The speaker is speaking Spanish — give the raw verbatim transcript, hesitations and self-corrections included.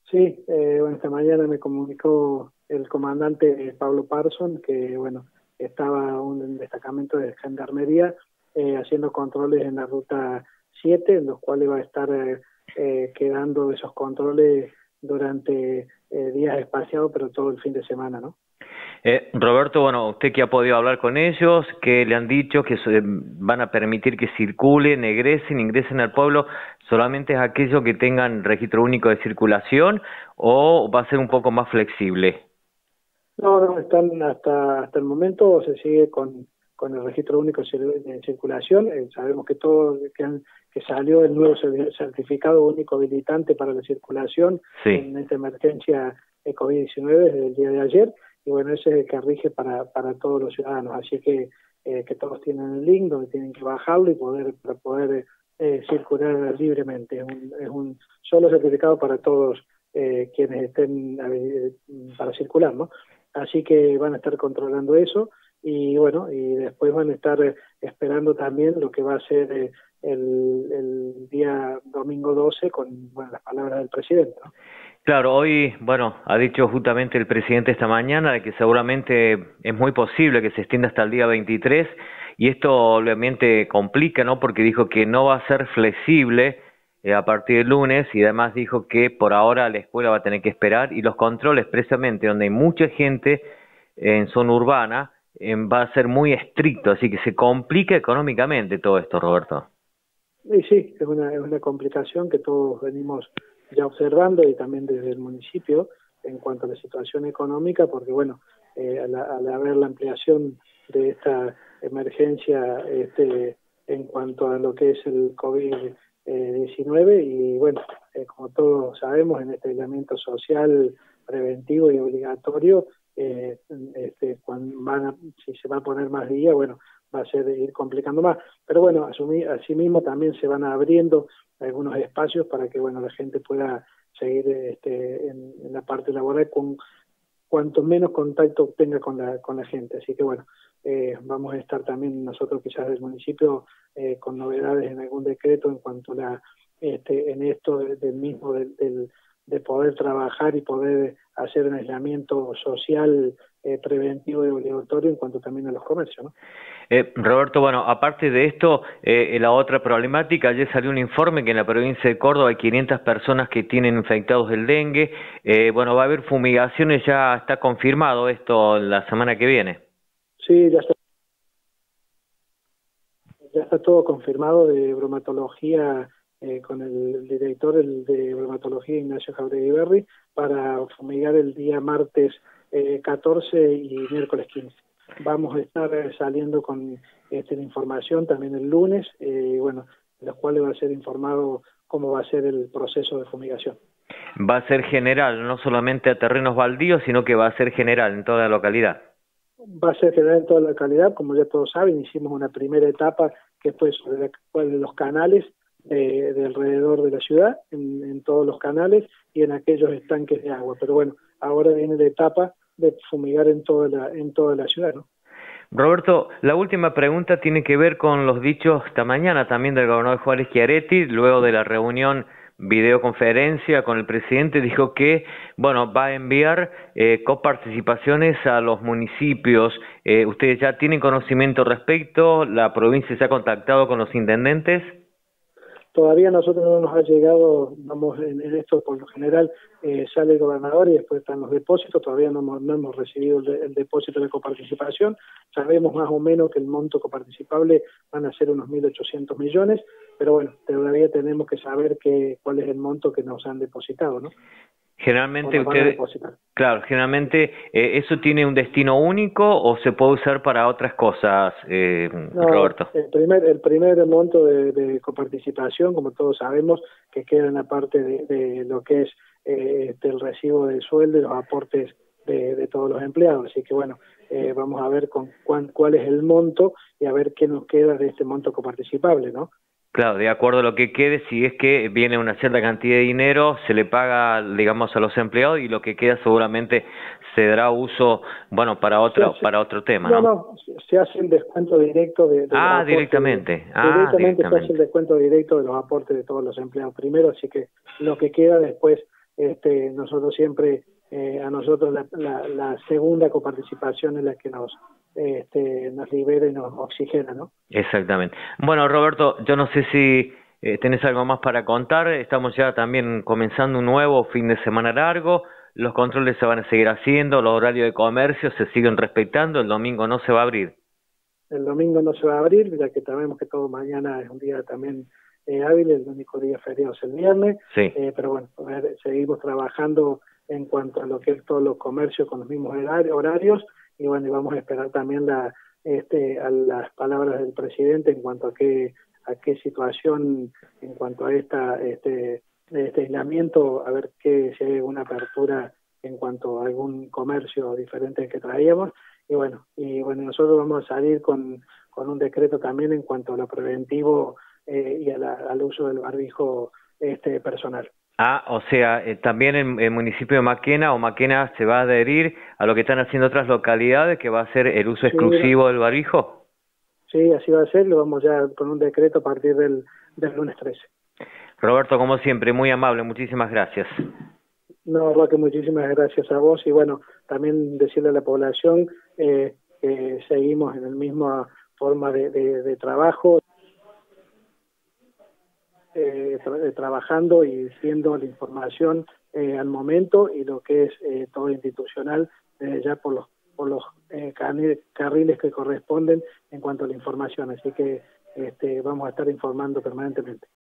Sí, eh, bueno, esta mañana me comunicó el comandante Pablo Parson que, bueno, estaba un destacamento de gendarmería eh, haciendo controles en la ruta siete, en los cuales va a estar eh, eh, quedando esos controles durante eh, días espaciados, pero todo el fin de semana, ¿no? Eh, Roberto, bueno, usted que ha podido hablar con ellos, que le han dicho que se- van a permitir que circulen, egresen, ingresen al pueblo, solamente es aquellos que tengan registro único de circulación o va a ser un poco más flexible. No, no, están hasta hasta el momento se sigue con, con el registro único de cir- de circulación. Eh, sabemos que todo que, han- que salió el nuevo cer- certificado único habilitante para la circulación Sí. en esta emergencia de COVID diecinueve desde el día de ayer, y bueno, ese es el que rige para, para todos los ciudadanos. Así que eh, que todos tienen el link donde tienen que bajarlo y poder para poder eh, circular libremente. Es un, es un solo certificado para todos eh, quienes estén eh, para circular, ¿no? Así que van a estar controlando eso y bueno, y después van a estar eh, esperando también lo que va a ser eh, el, el día domingo doce con, bueno, las palabras del presidente, ¿no? Claro, hoy, bueno, ha dicho justamente el presidente esta mañana de que seguramente es muy posible que se extienda hasta el día veintitrés y esto obviamente complica, ¿no? Porque dijo que no va a ser flexible eh, a partir del lunes y además dijo que por ahora la escuela va a tener que esperar y los controles precisamente donde hay mucha gente en zona urbana eh, va a ser muy estricto, así que se complica económicamente todo esto, Roberto. Y sí, es una, es una complicación que todos venimos ya observando y también desde el municipio en cuanto a la situación económica, porque bueno, eh, al, al haber la ampliación de esta emergencia este, en cuanto a lo que es el COVID diecinueve y bueno, eh, como todos sabemos, en este aislamiento social preventivo y obligatorio, eh, este, cuando van a, si se va a poner más días, bueno, va a ser ir complicando más. Pero bueno, asumí, asimismo también se van abriendo algunos espacios para que bueno la gente pueda seguir este, en, en la parte laboral con cuanto menos contacto tenga con la, con la gente. Así que bueno, eh, vamos a estar también nosotros quizás del municipio eh, con novedades en algún decreto en cuanto a la, este, en esto del, del mismo, del, del, de poder trabajar y poder hacer un aislamiento social eh, preventivo y obligatorio en cuanto también a los comercios, ¿no? Eh, Roberto, bueno, aparte de esto, eh, la otra problemática, ayer salió un informe que en la provincia de Córdoba hay quinientas personas que tienen infectados del dengue. Eh, bueno, va a haber fumigaciones, ya está confirmado esto la semana que viene. Sí, ya está, ya está todo confirmado de bromatología eh, con el director el de bromatología Ignacio Jauregui Berri para fumigar el día martes eh, catorce y miércoles quince. Vamos a estar eh, saliendo con este, la información también el lunes, eh, bueno, en los cuales va a ser informado cómo va a ser el proceso de fumigación. Va a ser general, no solamente a terrenos baldíos, sino que va a ser general en toda la localidad. Va a ser general en toda la localidad, como ya todos saben, hicimos una primera etapa que fue sobre la, cual de los canales eh, de alrededor de la ciudad, en, en todos los canales y en aquellos estanques de agua. Pero bueno, ahora viene la etapa de fumigar en toda la, en toda la ciudad, ¿no? Roberto, la última pregunta tiene que ver con los dichos esta mañana también del gobernador Juárez Chiaretti, luego de la reunión videoconferencia con el presidente, dijo que, bueno, va a enviar eh, coparticipaciones a los municipios. Eh, ¿Ustedes ya tienen conocimiento al respecto? ¿La provincia se ha contactado con los intendentes? Todavía a nosotros no nos ha llegado, vamos, en, en esto por lo general eh, sale el gobernador y después están los depósitos, todavía no hemos, no hemos recibido el, el depósito de coparticipación, sabemos más o menos que el monto coparticipable van a ser unos mil ochocientos millones, pero bueno, todavía tenemos que saber que, cuál es el monto que nos han depositado, ¿no? O Generalmente nos van a usted, depositar. claro, generalmente eh, eso tiene un destino único o se puede usar para otras cosas, eh, No, Roberto. el primer, el primer monto de, de coparticipación, como todos sabemos, que queda en la parte de, de lo que es eh, del recibo de sueldo y los aportes de, de todos los empleados. Así que bueno, eh, vamos a ver con cuán, cuál es el monto y a ver qué nos queda de este monto coparticipable, ¿no? Claro, de acuerdo a lo que quede, si es que viene una cierta cantidad de dinero, se le paga, digamos, a los empleados y lo que queda seguramente se dará uso, bueno, para Se otro, hace, para otro tema, no, ¿no? no, se hace el descuento directo de, de los Ah, aportes. De, directamente, ah, directamente se hace el directamente. descuento directo de los aportes de todos los empleados primero, así que lo que queda después este, nosotros siempre, eh, a nosotros la, la, la segunda coparticipación es la que nos, este, nos libera y nos oxigena, ¿no? Exactamente. Bueno, Roberto, yo no sé si eh, tenés algo más para contar. Estamos ya también comenzando un nuevo fin de semana largo. Los controles se van a seguir haciendo, los horarios de comercio se siguen respetando, el domingo no se va a abrir. El domingo no se va a abrir, ya que sabemos que todo mañana es un día también eh, hábil, el único día feriado es el viernes, sí. eh, pero bueno, a ver, seguimos trabajando en cuanto a lo que es todos los comercios con los mismos horarios, y bueno, y vamos a esperar también la, este, a las palabras del presidente en cuanto a qué, a qué situación, en cuanto a esta, este, este aislamiento, a ver que si hay una apertura en cuanto a algún comercio diferente al que traíamos. Y bueno, y bueno, nosotros vamos a salir con, con un decreto también en cuanto a lo preventivo eh, y a la, al uso del barbijo este personal. Ah, o sea, eh, también el, el municipio de Maquena o Maquena se va a adherir a lo que están haciendo otras localidades, que va a ser el uso exclusivo sí, del barbijo. Sí, así va a ser, lo vamos ya con un decreto a partir del, del lunes trece. Roberto, como siempre, muy amable, muchísimas gracias. No, Roque, muchísimas gracias a vos y bueno, también decirle a la población eh, que seguimos en la misma forma de, de, de trabajo, eh, tra trabajando y diciendo la información eh, al momento y lo que es eh, todo institucional eh, ya por los, por los eh, carriles que corresponden en cuanto a la información, así que este, vamos a estar informando permanentemente.